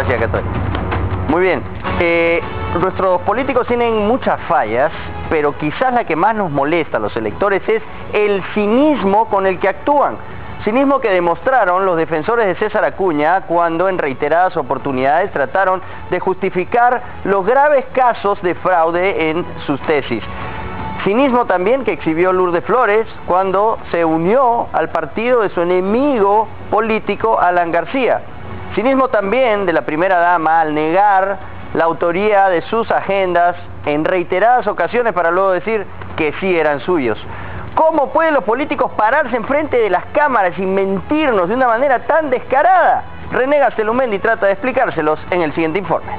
democracia católica. Muy bien. Nuestros políticos tienen muchas fallas, pero quizás la que más nos molesta a los electores es el cinismo con el que actúan. Cinismo que demostraron los defensores de César Acuña cuando en reiteradas oportunidades trataron de justificar los graves casos de fraude en sus tesis. Cinismo también que exhibió Lourdes Flores cuando se unió al partido de su enemigo político Alan García. Cinismo también de la primera dama al negar la autoría de sus agendas en reiteradas ocasiones para luego decir que sí eran suyos. ¿Cómo pueden los políticos pararse enfrente de las cámaras y mentirnos de una manera tan descarada? René Gastelumendi trata de explicárselos en el siguiente informe.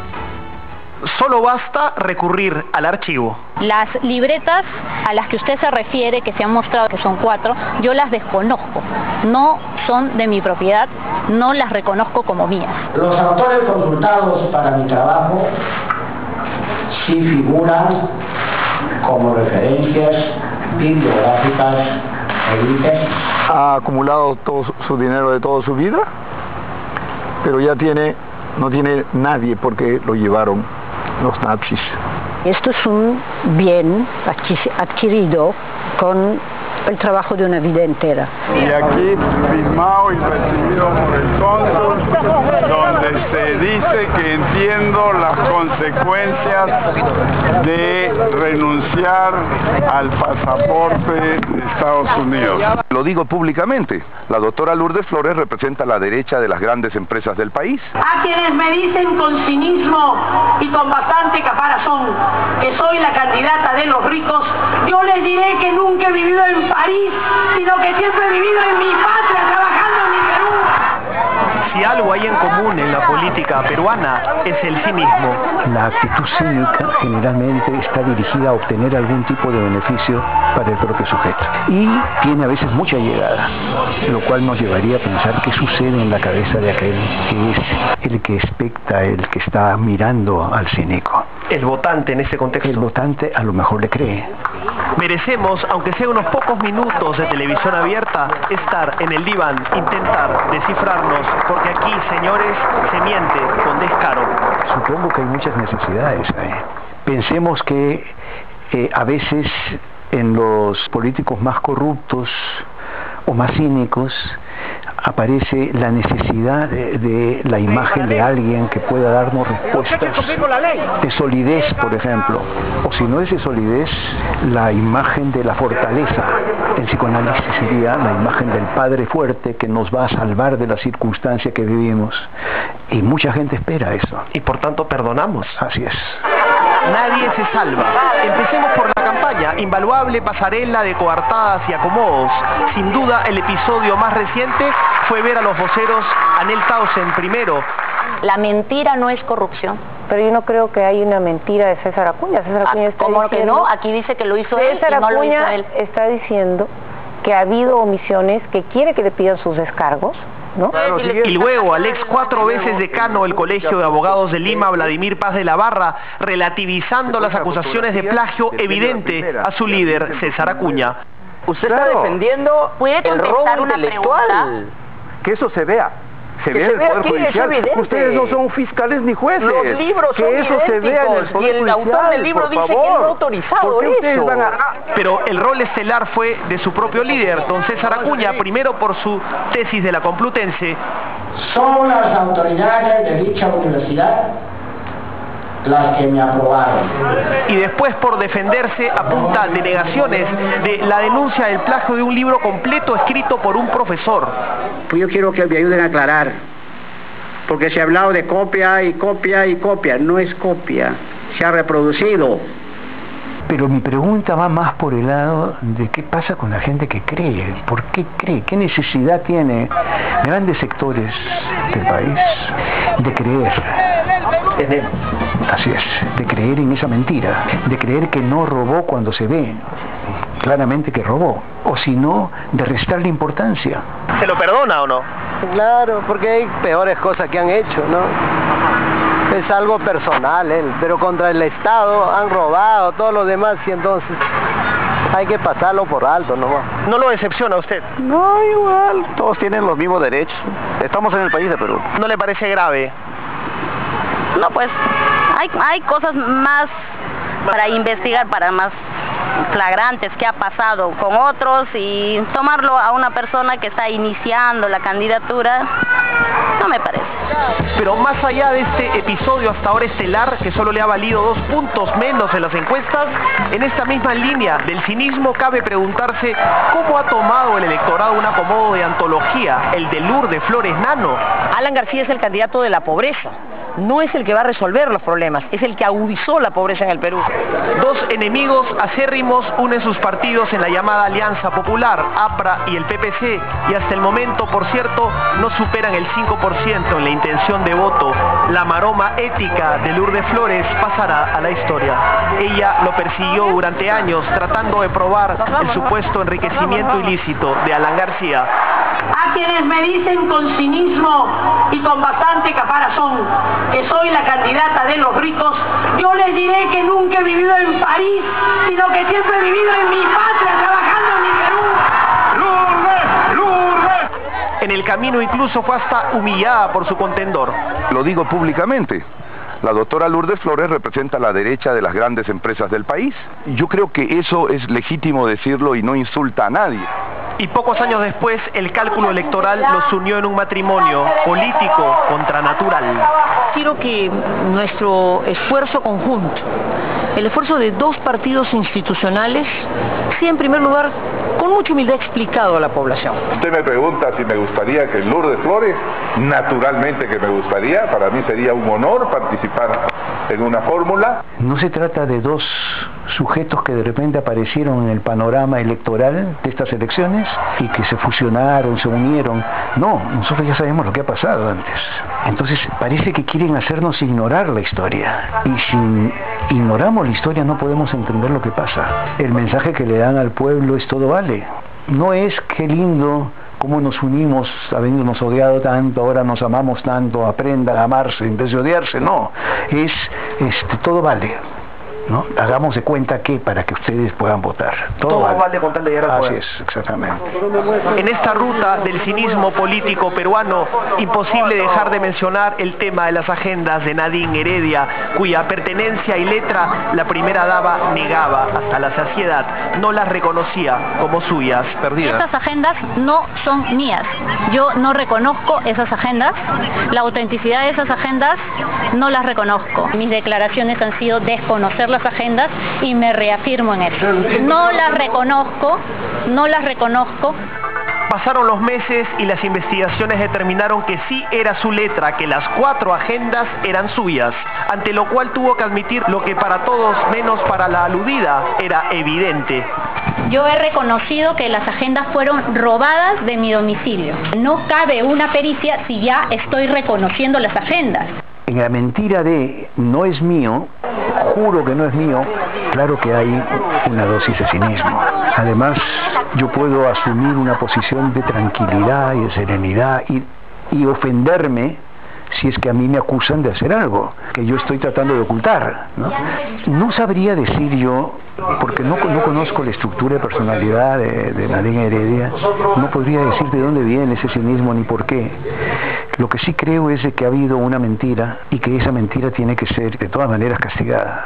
Solo basta recurrir al archivo. Las libretas a las que usted se refiere, que se han mostrado que son 4, yo las desconozco. No son de mi propiedad, no las reconozco como mías. Los autores consultados para mi trabajo sí figuran como referencias bibliográficas e ha acumulado todo su dinero de toda su vida, pero ya no tiene nadie porque lo llevaron los nazis. Esto es un bien adquirido con el trabajo de una vida entera. Y aquí firmado y recibido por el cónsul, donde se dice que entiendo las consecuencias de renunciar al pasaporte de Estados Unidos. Lo digo públicamente, la doctora Lourdes Flores representa a la derecha de las grandes empresas del país. A quienes me dicen con cinismo y con bastante caparazón que soy la candidata de los ricos, yo les diré que nunca he vivido en París, sino que siempre he vivido en mi patria, trabajando en mi Perú. Si algo hay en común en la política peruana es el cinismo. La actitud cínica generalmente está dirigida a obtener algún tipo de beneficio para el propio sujeto. Y tiene a veces mucha llegada, lo cual nos llevaría a pensar qué sucede en la cabeza de aquel que es el que expecta, el que está mirando al cínico. El votante en ese contexto. El votante a lo mejor le cree. Merecemos, aunque sea unos pocos minutos de televisión abierta, estar en el diván, intentar descifrarnos, porque aquí, señores, se miente con descaro. Supongo que hay muchas necesidades ahí. Pensemos que a veces en los políticos más corruptos o más cínicos aparece la necesidad de la imagen de alguien que pueda darnos respuestas de solidez, por ejemplo, o si no es de solidez, la imagen de la fortaleza. El psicoanálisis sería la imagen del padre fuerte que nos va a salvar de la circunstancia que vivimos, y mucha gente espera eso. Y por tanto perdonamos. Así es. Nadie se salva. Empecemos por la campaña, invaluable pasarela de coartadas y acomodos. Sin duda, el episodio más reciente fue ver a los voceros Anel Tausen primero. La mentira no es corrupción. Pero yo no creo que hay una mentira de César Acuña. César Acuña está ¿cómo diciendo, que no? Aquí dice que lo hizo él y no lo hizo él. Está diciendo que ha habido omisiones, que quiere que le pidan sus descargos, ¿no? Y luego al ex 4 veces decano del Colegio de Abogados de Lima, Vladimir Paz de la Barra, relativizando las acusaciones de plagio evidente a su líder, César Acuña. Usted está defendiendo el robo intelectual. Que eso se vea. Se ve en el Poder Judicial. Ustedes no son fiscales ni jueces. Los libros son que eso se vea en el Poder Judicial. Y el autor del libro dice que no ha autorizado eso. Pero el rol estelar fue de su propio líder, don César Acuña, primero por su tesis de la Complutense. Son las autoridades de dicha universidad las que me aprobaron. Y después por defenderse a punta de negaciones de la denuncia del plagio de un libro completo escrito por un profesor. Pues yo quiero que me ayuden a aclarar, porque se ha hablado de copia y copia y copia. No es copia, se ha reproducido. Pero mi pregunta va más por el lado de qué pasa con la gente que cree. ¿Por qué cree? ¿Qué necesidad tiene grandes sectores del país de creer en él? Así es, de creer en esa mentira, de creer que no robó cuando se ve claramente que robó, o si no, de restarle importancia. ¿Se lo perdona o no? Claro, porque hay peores cosas que han hecho, ¿no? Es algo personal, pero contra el Estado han robado, todos los demás, y entonces hay que pasarlo por alto nomás. ¿No lo decepciona a usted? No, igual, todos tienen los mismos derechos. Estamos en el país de Perú. ¿No le parece grave No, pues hay cosas más para investigar, para más flagrantes que ha pasado con otros, y tomarlo a una persona que está iniciando la candidatura no me parece. Pero más allá de este episodio hasta ahora estelar, que solo le ha valido 2 puntos menos en las encuestas, en esta misma línea del cinismo cabe preguntarse cómo ha tomado el electorado un acomodo de antología, el de Lourdes Flores Nano. Alan García es el candidato de la pobreza. No es el que va a resolver los problemas, es el que agudizó la pobreza en el Perú. 2 enemigos acérrimos unen sus partidos en la llamada Alianza Popular, APRA y el PPC, y hasta el momento, por cierto, no superan el 5% en la intención de voto. La maroma ética de Lourdes Flores pasará a la historia. Ella lo persiguió durante años, tratando de probar el supuesto enriquecimiento ilícito de Alan García. A quienes me dicen con cinismo y con bastante caparazón que soy la candidata de los ricos, yo les diré que nunca he vivido en París, sino que siempre he vivido en mi patria, trabajando en mi Perú. ¡Lourdes! ¡Lourdes! En el camino incluso fue hasta humillada por su contendor. Lo digo públicamente. La doctora Lourdes Flores representa la derecha de las grandes empresas del país. Yo creo que eso es legítimo decirlo y no insulta a nadie. Y pocos años después, el cálculo electoral los unió en un matrimonio político contra natural. Quiero que nuestro esfuerzo conjunto, el esfuerzo de 2 partidos institucionales, sea en primer lugar con mucha humildad explicado a la población. Usted me pregunta si me gustaría que Lourdes Flores, naturalmente que me gustaría, para mí sería un honor participar en una fórmula. No se trata de 2 sujetos que de repente aparecieron en el panorama electoral de estas elecciones y que se fusionaron, se unieron. No, nosotros ya sabemos lo que ha pasado antes. Entonces parece que quieren hacernos ignorar la historia. Y si ignoramos la historia no podemos entender lo que pasa. El mensaje que le dan al pueblo es todo vale. No es qué lindo cómo nos unimos, habiéndonos odiado tanto, ahora nos amamos tanto, aprendan a amarse en vez de odiarse. No, es todo vale, ¿no? Hagamos de cuenta que para que ustedes puedan votar. Todo vale con tal de llegar al poder. Así es, exactamente. En esta ruta del cinismo político peruano, imposible dejar de mencionar el tema de las agendas de Nadine Heredia, cuya pertenencia y letra la primera dama negaba hasta la saciedad, no las reconocía como suyas, perdidas. Estas agendas no son mías. Yo no reconozco esas agendas. La autenticidad de esas agendas no las reconozco. Mis declaraciones han sido desconocer las agendas y me reafirmo en eso. No las reconozco, no las reconozco. Pasaron los meses y las investigaciones determinaron que sí era su letra, que las 4 agendas eran suyas, ante lo cual tuvo que admitir lo que para todos, menos para la aludida, era evidente. Yo he reconocido que las agendas fueron robadas de mi domicilio. No cabe una pericia si ya estoy reconociendo las agendas. En la mentira de no es mío, juro que no es mío, claro que hay una dosis de cinismo. Además, yo puedo asumir una posición de tranquilidad y de serenidad y ofenderme si es que a mí me acusan de hacer algo que yo estoy tratando de ocultar, ¿no? No sabría decir yo, porque no conozco la estructura de personalidad de Nadine Heredia, no podría decir de dónde viene ese cinismo ni por qué. Lo que sí creo es de que ha habido una mentira y que esa mentira tiene que ser de todas maneras castigada.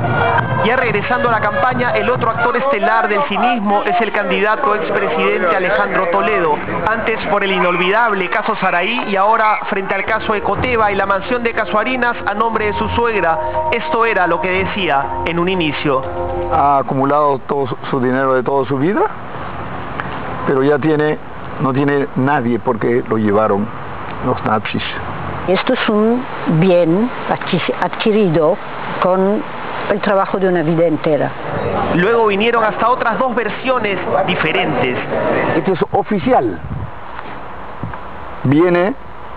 Ya regresando a la campaña, el otro actor estelar del cinismo es el candidato expresidente Alejandro Toledo, antes por el inolvidable caso Saraí y ahora frente al caso Ecoteva y la mansión de Casuarinas a nombre de su suegra. Esto era lo que decía en un inicio. Ha acumulado todo su dinero de toda su vida, pero ya no tiene nadie porque lo llevaron los nazis. Esto es un bien adquirido con el trabajo de una vida entera. Luego vinieron hasta otras 2 versiones diferentes. Este es oficial. Viene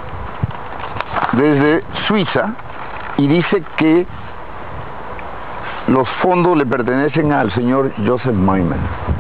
desde Suiza y dice que los fondos le pertenecen al señor Joseph Maiman.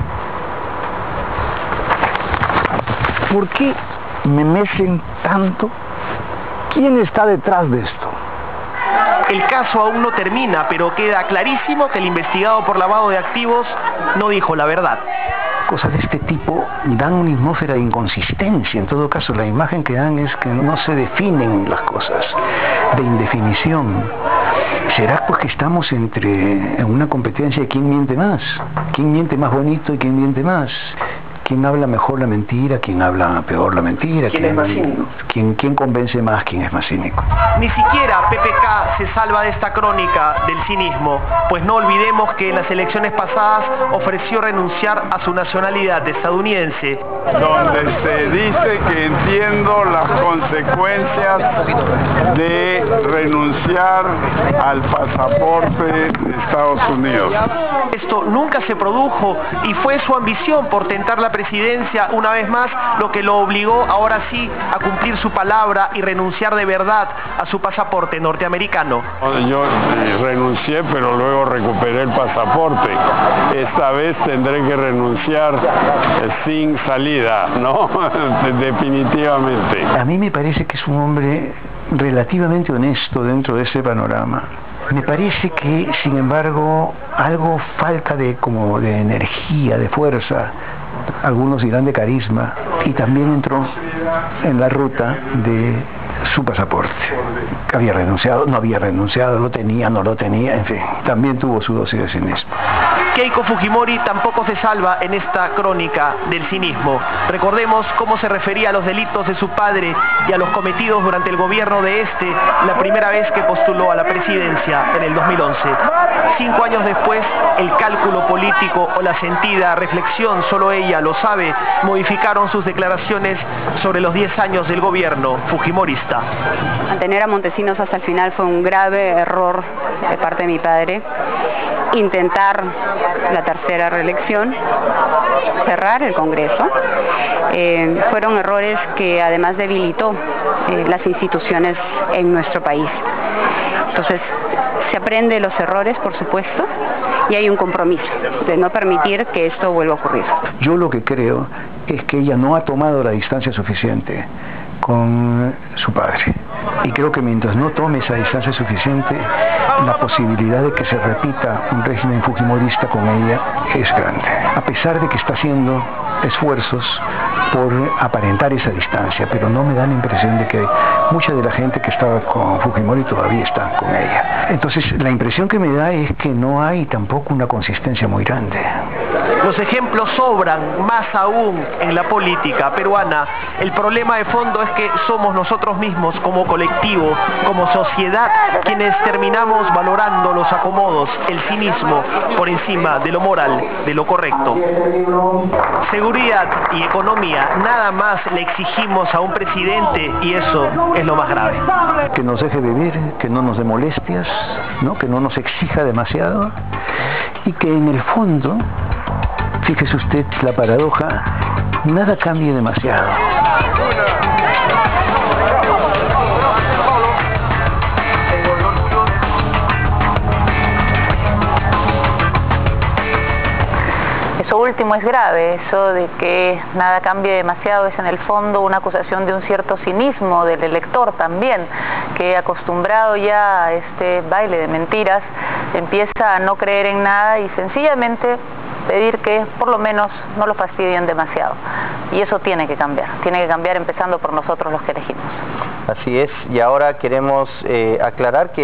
¿Por qué me mecen tanto? ¿Quién está detrás de esto? El caso aún no termina, pero queda clarísimo que el investigado por lavado de activos no dijo la verdad. Cosas de este tipo dan una atmósfera de inconsistencia. En todo caso, la imagen que dan es que no se definen las cosas. de indefinición. ¿Será pues que estamos en una competencia de quién miente más? ¿Quién miente más bonito y quién miente más? ¿Quién habla mejor la mentira? ¿Quién habla peor la mentira? ¿Quién es más cínico? ¿Quién convence más? ¿Quién es más cínico? Ni siquiera PPK se salva de esta crónica del cinismo, pues no olvidemos que en las elecciones pasadas ofreció renunciar a su nacionalidad estadounidense. Donde se dice que entiendo las consecuencias de renunciar al pasaporte de Estados Unidos. Esto nunca se produjo y fue su ambición por tentar la presidencia una vez más lo que lo obligó ahora sí a cumplir su palabra y renunciar de verdad a su pasaporte norteamericano. Yo renuncié, pero luego recuperé el pasaporte. Esta vez tendré que renunciar sin salida, ¿no? Definitivamente. A mí me parece que es un hombre relativamente honesto dentro de ese panorama. Me parece que, sin embargo, algo falta de energía, de fuerza, algunos dirán de carisma, y también entró en la ruta de su pasaporte. Había renunciado, no había renunciado, lo tenía, no lo tenía, en fin, también tuvo su dosis de cinismo. Keiko Fujimori tampoco se salva en esta crónica del cinismo. Recordemos cómo se refería a los delitos de su padre y a los cometidos durante el gobierno de este, la primera vez que postuló a la presidencia en el 2011. 5 años después, el cálculo político o la sentida reflexión, solo ella lo sabe, modificaron sus declaraciones sobre los 10 años del gobierno fujimorista. Mantener a Montesinos hasta el final fue un grave error de parte de mi padre. Intentar la tercera reelección, cerrar el Congreso, fueron errores que además debilitó las instituciones en nuestro país. Entonces, se aprende de los errores, por supuesto, y hay un compromiso de no permitir que esto vuelva a ocurrir. Yo lo que creo es que ella no ha tomado la distancia suficiente con su padre. Y creo que mientras no tome esa distancia suficiente, la posibilidad de que se repita un régimen fujimorista con ella es grande. A pesar de que está haciendo esfuerzos por aparentar esa distancia, pero no me da la impresión de que mucha de la gente que estaba con Fujimori todavía está con ella. Entonces, la impresión que me da es que no hay tampoco una consistencia muy grande. Los ejemplos sobran, más aún en la política peruana. El problema de fondo es que somos nosotros mismos, como colectivo, como sociedad, quienes terminamos valorando los acomodos, el cinismo, por encima de lo moral, de lo correcto. Seguridad y economía, nada más le exigimos a un presidente y eso es lo más grave. Que nos deje vivir, que no nos dé molestias, ¿no? Que no nos exija demasiado y que en el fondo, fíjese usted la paradoja, nada cambie demasiado. Eso último es grave, eso de que nada cambie demasiado es en el fondo una acusación de un cierto cinismo del elector también, que acostumbrado ya a este baile de mentiras, empieza a no creer en nada y sencillamente pedir que por lo menos no lo fastidien demasiado. Y eso tiene que cambiar empezando por nosotros los que elegimos. Así es, y ahora queremos aclarar que